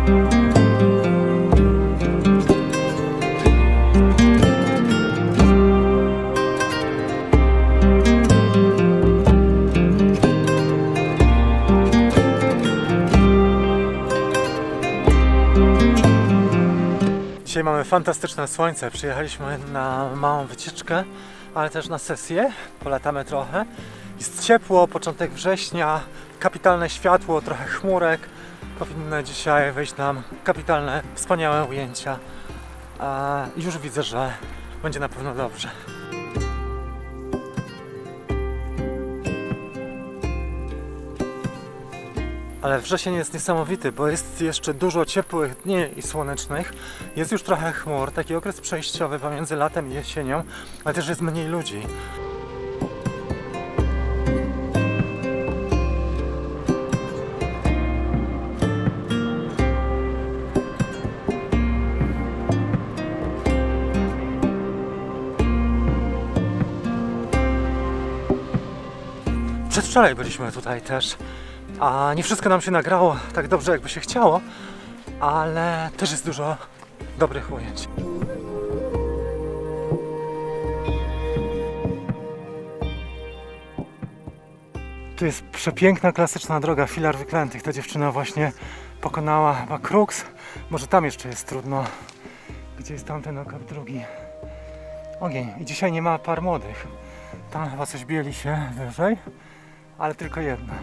Dzisiaj mamy fantastyczne słońce, przyjechaliśmy na małą wycieczkę, ale też na sesję, polatamy trochę. Jest ciepło, początek września, kapitalne światło, trochę chmurek. Powinny dzisiaj wyjść nam kapitalne, wspaniałe ujęcia. Już widzę, że będzie na pewno dobrze. Ale wrzesień jest niesamowity, bo jest jeszcze dużo ciepłych dni i słonecznych. Jest już trochę chmur, taki okres przejściowy pomiędzy latem i jesienią, ale też jest mniej ludzi. Przedwczoraj byliśmy tutaj też. A nie wszystko nam się nagrało tak dobrze, jakby się chciało, ale też jest dużo dobrych ujęć. Tu jest przepiękna, klasyczna droga Filar Wyklętych. Ta dziewczyna właśnie pokonała chyba Krux. Może tam jeszcze jest trudno. Gdzie jest tamten okap drugi? Ogień. I dzisiaj nie ma par młodych. Tam chyba coś bieli się wyżej, ale tylko jedna.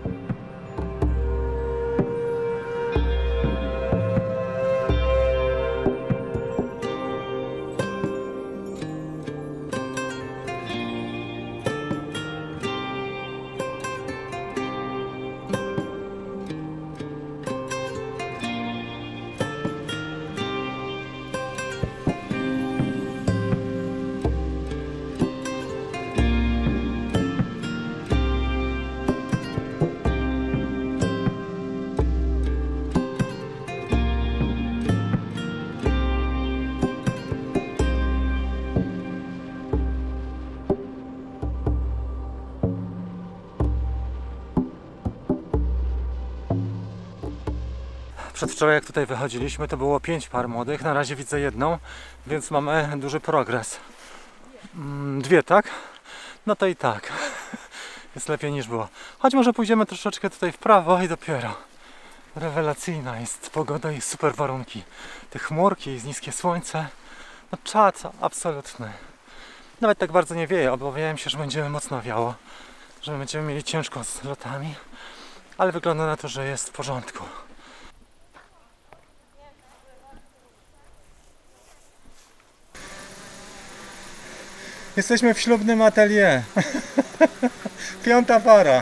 Przedwczoraj jak tutaj wychodziliśmy, to było 5 par młodych, na razie widzę jedną, więc mamy duży progres. 2, tak? No to i tak. Jest lepiej niż było. Choć może pójdziemy troszeczkę tutaj w prawo i dopiero. Rewelacyjna jest pogoda i super warunki. Te chmurki, niskie słońce. No czad absolutny. Nawet tak bardzo nie wieje, obawiałem się, że będzie mocno wiało. Że będziemy mieli ciężko z lotami. Ale wygląda na to, że jest w porządku. Jesteśmy w ślubnym atelier. 5. para.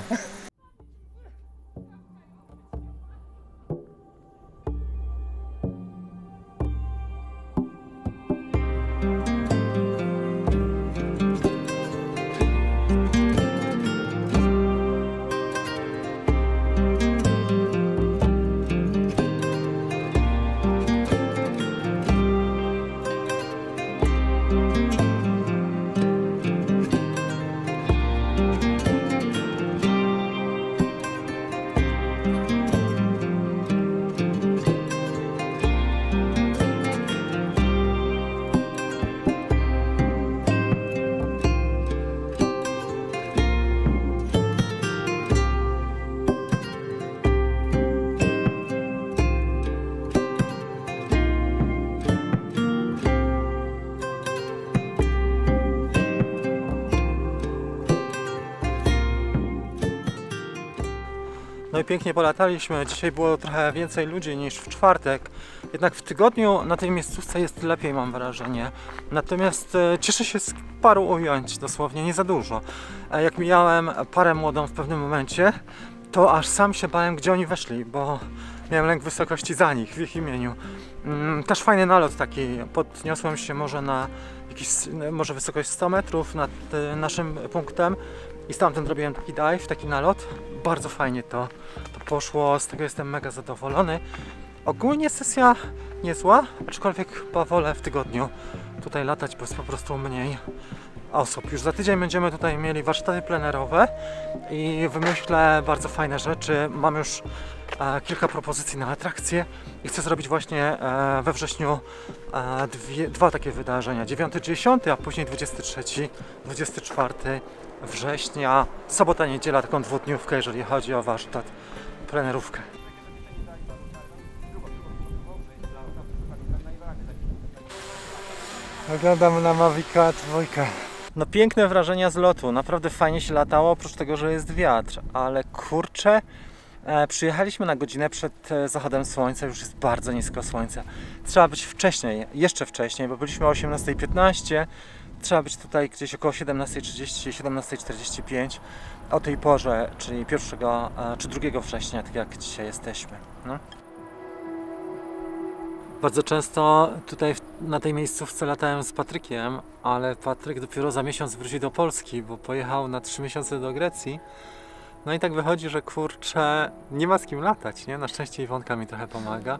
No i pięknie polataliśmy. Dzisiaj było trochę więcej ludzi niż w czwartek. Jednak w tygodniu na tej miejscówce jest lepiej, mam wrażenie. Natomiast cieszę się z paru ujęć, dosłownie, nie za dużo. Jak mijałem parę młodą w pewnym momencie, to aż sam się bałem, gdzie oni weszli, bo miałem lęk wysokości za nich, w ich imieniu. Też fajny nalot taki. Podniosłem się może na może wysokość 100 metrów nad naszym punktem i stamtąd robiłem taki dive, taki nalot. Bardzo fajnie to poszło, z tego jestem mega zadowolony. Ogólnie sesja niezła, aczkolwiek chyba wolę w tygodniu tutaj latać, bo jest po prostu mniej osób. Już za tydzień będziemy tutaj mieli warsztaty plenerowe i wymyślę bardzo fajne rzeczy. Mam już kilka propozycji na atrakcje i chcę zrobić właśnie we wrześniu dwa takie wydarzenia, 9-10, a później 23-24 września, sobota, niedziela, taką dwudniówkę, jeżeli chodzi o warsztat, plenerówkę. Oglądam na Mavica 2. No piękne wrażenia z lotu, naprawdę fajnie się latało, oprócz tego, że jest wiatr, ale kurczę, przyjechaliśmy na godzinę przed zachodem słońca, już jest bardzo nisko słońce. Trzeba być wcześniej, jeszcze wcześniej, bo byliśmy o 18:15, trzeba być tutaj gdzieś około 17:30, 17:45 o tej porze, czyli 1 czy 2 września, tak jak dzisiaj jesteśmy. No. Bardzo często tutaj na tej miejscówce latałem z Patrykiem, ale Patryk dopiero za miesiąc wróci do Polski, bo pojechał na 3 miesiące do Grecji. No i tak wychodzi, że kurczę, nie ma z kim latać, nie? Na szczęście Iwonka mi trochę pomaga.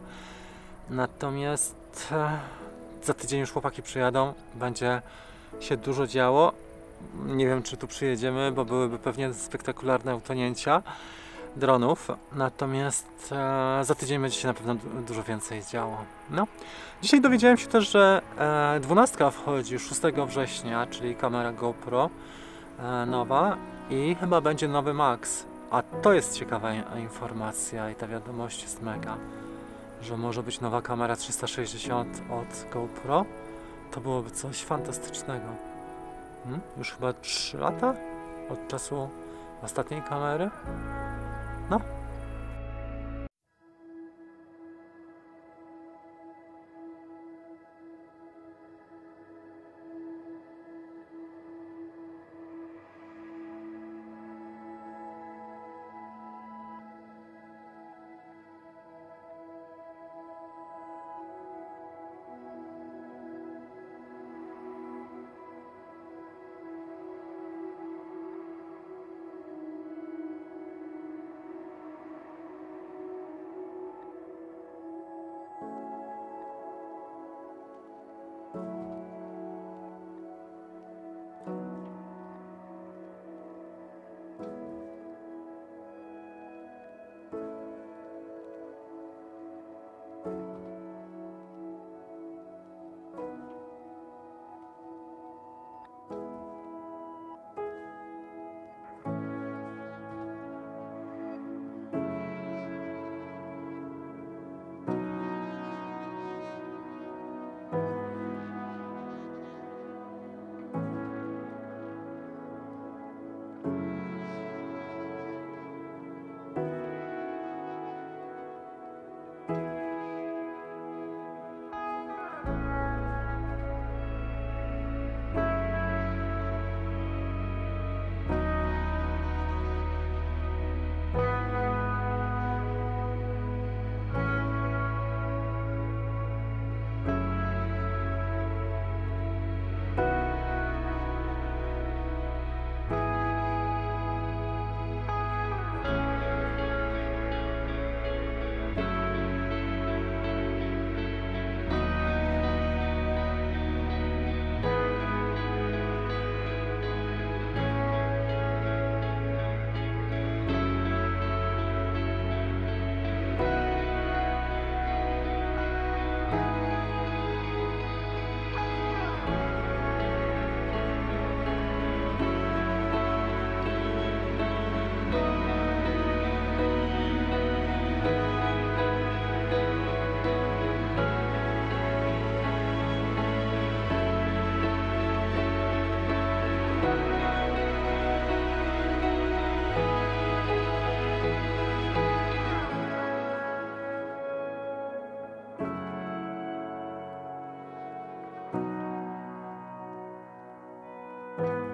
Natomiast za tydzień już chłopaki przyjadą, będzie się dużo działo. Nie wiem, czy tu przyjedziemy, bo byłyby pewnie spektakularne utonięcia dronów, natomiast za tydzień będzie się na pewno dużo więcej działo. No. Dzisiaj dowiedziałem się też, że 12 wchodzi 6 września, czyli kamera GoPro nowa i chyba będzie nowy Max, a to jest ciekawa informacja i ta wiadomość jest mega, że może być nowa kamera 360 od GoPro. To byłoby coś fantastycznego. Już chyba 3 lata od czasu ostatniej kamery. No. you.